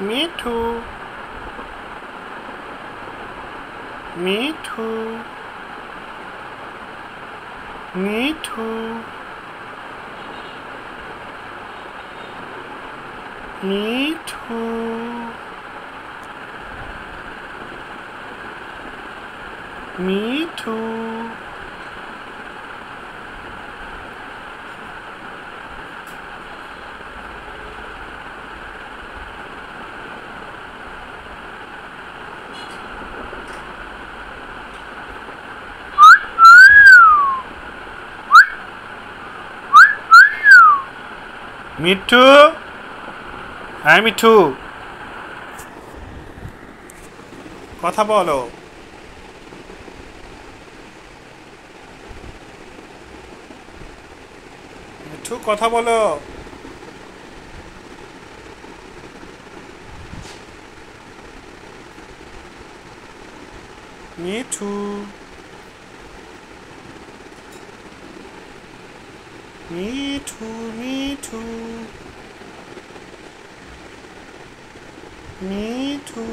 Me too. Me too. Me too. Me too. Me too. Me too. Me too. কথা বলো মিঠু কথা বলো Mithu Mithu Mithu Mithu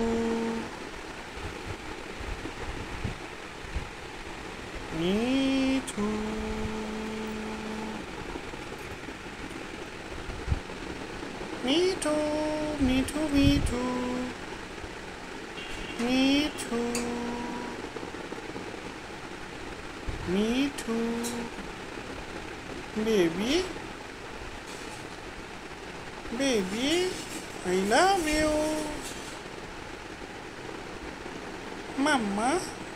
Mithu Mithu Mithu Mithu Mithu Mithu baby baby I love you mama